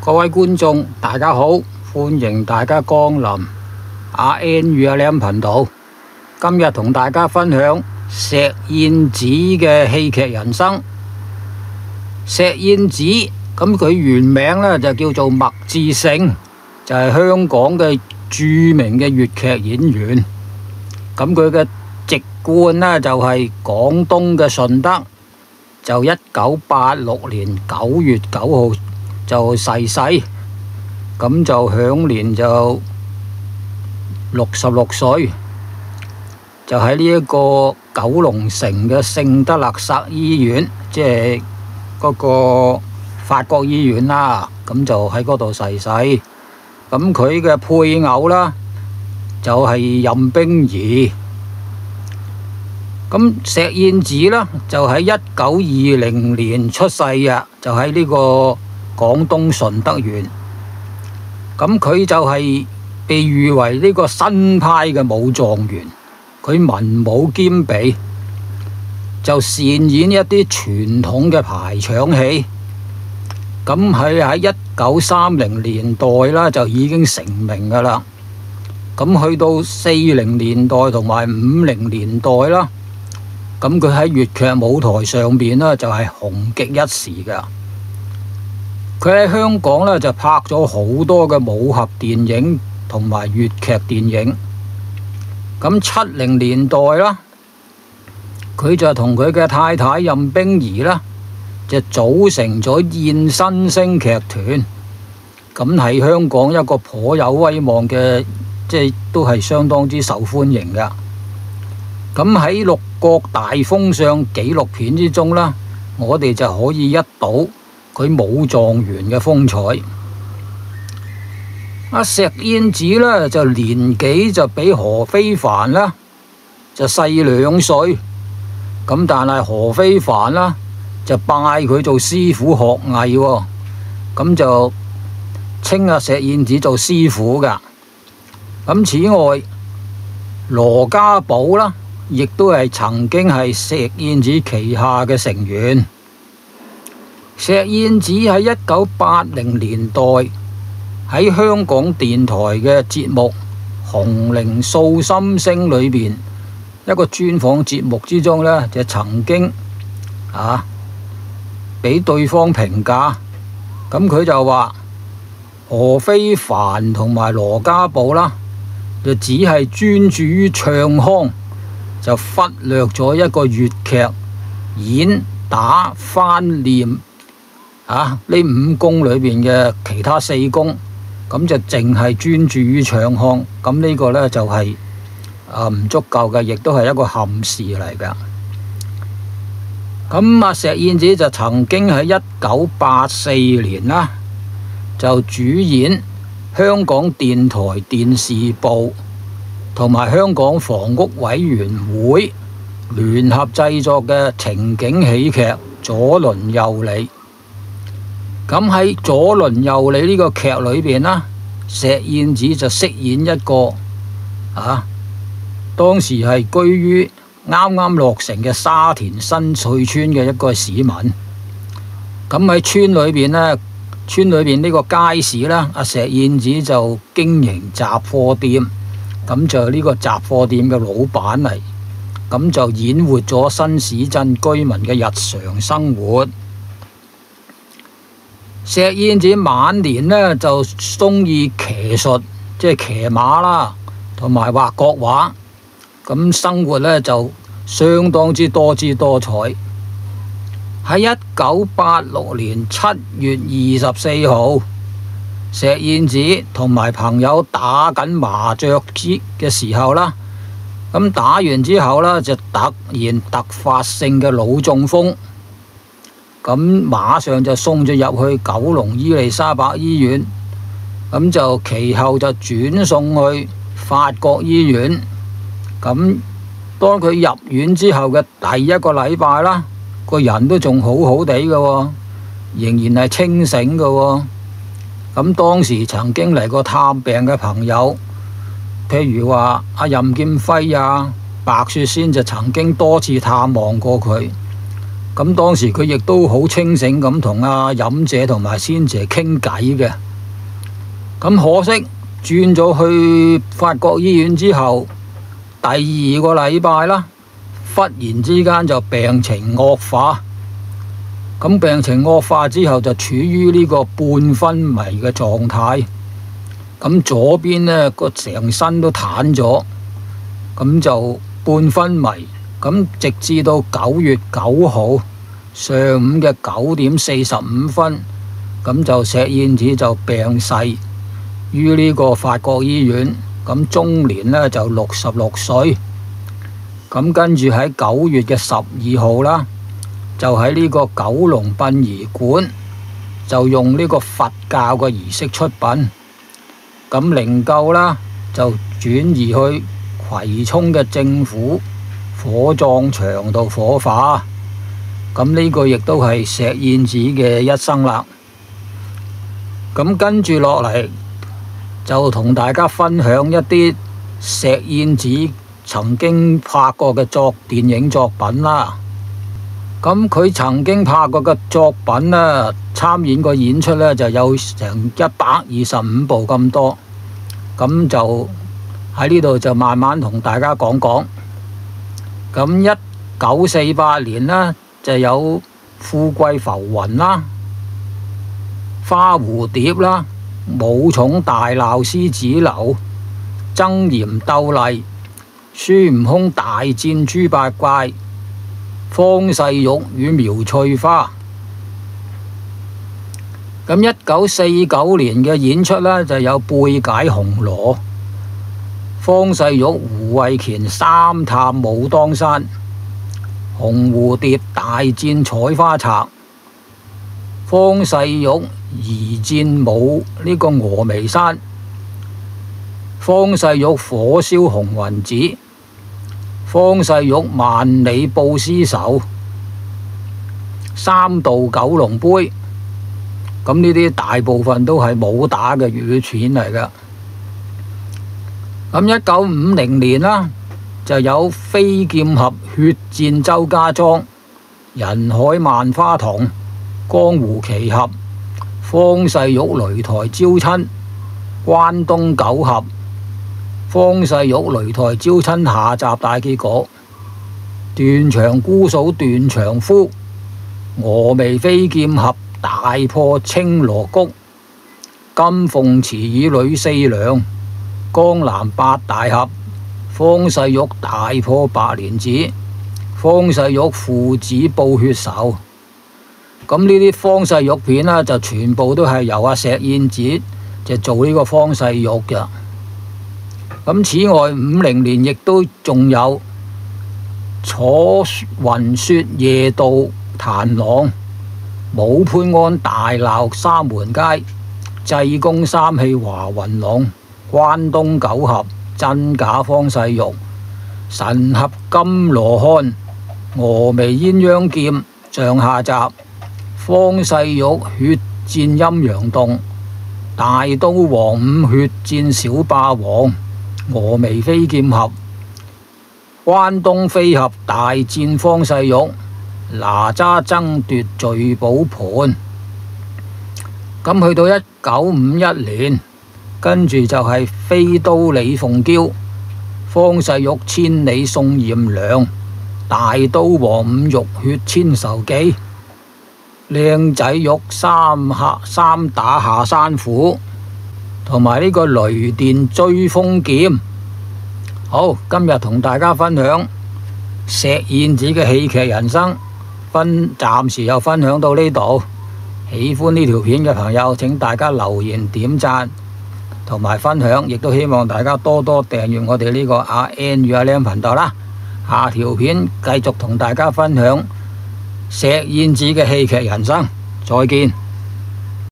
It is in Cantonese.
各位觀眾，大家好，歡迎大家光臨阿 N 與阿 Lam 頻道。今日同大家分享石燕子嘅戲劇人生。石燕子咁佢原名呢就叫做麥志勝，就係香港嘅著名嘅粵劇演員。咁佢嘅籍貫呢就係廣東嘅順德，就1986年9月9號就逝世，咁就享年就66歲，就喺呢一個九龍城嘅聖德勒薩醫院，即係嗰個法國醫院啦，咁就喺嗰度逝世。咁佢嘅配偶啦，就係任冰兒。咁石燕子呢，就喺1920年出世嘅，就喺呢個廣東順德縣。咁佢就係被譽為呢個新派嘅武狀元，佢文武兼備，就擅演一啲傳統嘅排場戲。咁佢喺1930年代啦就已經成名噶啦。咁去到40年代同埋50年代啦，咁佢喺粵劇舞台上邊呢，就係紅極一時噶。佢喺香港呢，就拍咗好多嘅武俠電影同埋粵劇電影。咁70年代啦，佢就同佢嘅太太任冰兒啦，就組成咗燕新聲劇團。咁係香港一個頗有威望嘅，即係都係相當之受歡迎噶。咁喺六國大封相紀錄片之中啦，我哋就可以一睹佢武狀元嘅風采。阿石燕子呢，就年紀就比何非凡啦就細2歲，咁但係何非凡啦就拜佢做師傅學藝喎，咁就稱阿石燕子做師傅噶。咁此外，羅家寶啦，亦都係曾經係石燕子旗下嘅成員。石燕子喺1980年代喺香港電台嘅節目《紅伶訴心聲》裏邊一個專訪節目之中呢，就曾經俾對方評價。咁佢就話何非凡同埋羅家寶啦，就只係專注於唱腔，就忽略咗一個粵劇演打翻念呢5功裏邊嘅其他4功，咁就淨係專注於唱腔。咁呢個呢，就係唔足夠嘅，亦都係一個憾事嚟噶。咁石燕子就曾經喺1984年啦，就主演香港電台電視部同埋香港房屋委員會聯合製作嘅情景喜劇《左鄰右里》。咁喺《左鄰右里》呢個劇裏邊啦，石燕子就飾演一個當時係居於啱啱落成嘅沙田新翠村嘅一個市民。咁喺村裏邊呢，村裏邊呢個街市啦，阿石燕子就經營雜貨店，咁就呢個雜貨店嘅老闆嚟，咁就演活咗新市鎮居民嘅日常生活。石燕子晚年呢，就中意騎術，即係騎馬啦，同埋畫國畫，咁生活呢，就相當之多姿多彩。喺1986年7月24號，石燕子同埋朋友打緊麻雀嘅時候啦，咁打完之後呢，就突發性嘅腦中風，咁馬上就送咗入去九龍伊利沙伯醫院，咁就其後就轉送去法國醫院。咁當佢入院之後嘅第1個禮拜啦，個人都仲好好地嘅喎，仍然係清醒嘅喎。咁當時曾經嚟過探病嘅朋友，譬如話阿任劍輝啊、白雪仙就曾經多次探望過佢。 咁當時佢亦都好清醒咁同阿飲者同埋仙姐傾偈嘅。咁可惜轉咗去法國醫院之後，第2個禮拜啦，忽然之間就病情惡化。咁病情惡化之後就處於呢個半昏迷嘅狀態。咁左邊呢個成身都癱咗，咁就半昏迷。咁直至到9月9號上午嘅9點45分，咁就石燕子就病逝於呢個法國醫院。咁終年呢就66歲。咁跟住喺9月嘅12號啦，就喺呢個九龍殯儀館就用呢個佛教嘅儀式出殯。咁靈柩啦就轉移去葵涌嘅政府火葬場度火化。咁呢個亦都係石燕子嘅一生啦。咁跟住落嚟就同大家分享一啲石燕子曾經拍過嘅電影作品啦。咁佢曾經拍過嘅作品呢，參演過演出呢，就有成125部咁多。咁就喺呢度就慢慢同大家講講。咁1948年呢，就有富貴浮雲啦、花蝴蝶啦、武松大鬧獅子樓、爭妍鬥麗、孫悟空大戰豬八怪、方世玉與苗翠花。咁1949年嘅演出呢，就有貝解紅羅、方世玉胡慧乾三探武當山、紅蝴蝶大戰採花賊、方世玉移戰武呢個峨眉山、方世玉火燒紅雲寺、方世玉萬里報私仇、三渡九龍杯。咁呢啲大部分都係武打嘅粵語片嚟㗎。咁1950年啦，就有飛劍俠血戰周家莊、人海萬花筒、江湖奇俠、方世玉擂台招親、關東九俠、方世玉擂台招親下集大結果、斷腸姑嫂斷腸夫、峨眉飛劍俠大破青羅谷、金鳳池與呂四娘、江南八大俠、方世玉大破白蓮子、方世玉父子報血仇。咁呢啲方世玉片呢，就全部都係由阿石燕子就做呢個方世玉嘅。咁此外50年亦都仲有楚雲雪夜渡檀郎、武潘安大鬧三門街、濟公三氣華雲龍、關東九俠真假方世玉、神俠金羅漢、峨眉鴛鴦劍上下集、方世玉血戰陰陽洞、大刀王五血戰小霸王、峨眉飛劍俠、關東飛俠大戰方世玉、哪吒爭奪聚寶盤。咁去到1951年，跟住就係飛刀李鳳嬌、方世玉千里送艷娘、大刀王五浴血千仇記、靚仔玉三打下山虎，同埋呢個雷電追風劍。好，今日同大家分享石燕子嘅戲劇人生，暫時又分享到呢度。喜歡呢條片嘅朋友，請大家留言點讚同埋分享，亦都希望大家多多訂閱我哋呢個阿 N 與阿 Lam 頻道啦。下條片繼續同大家分享石燕子嘅戲劇人生，再見。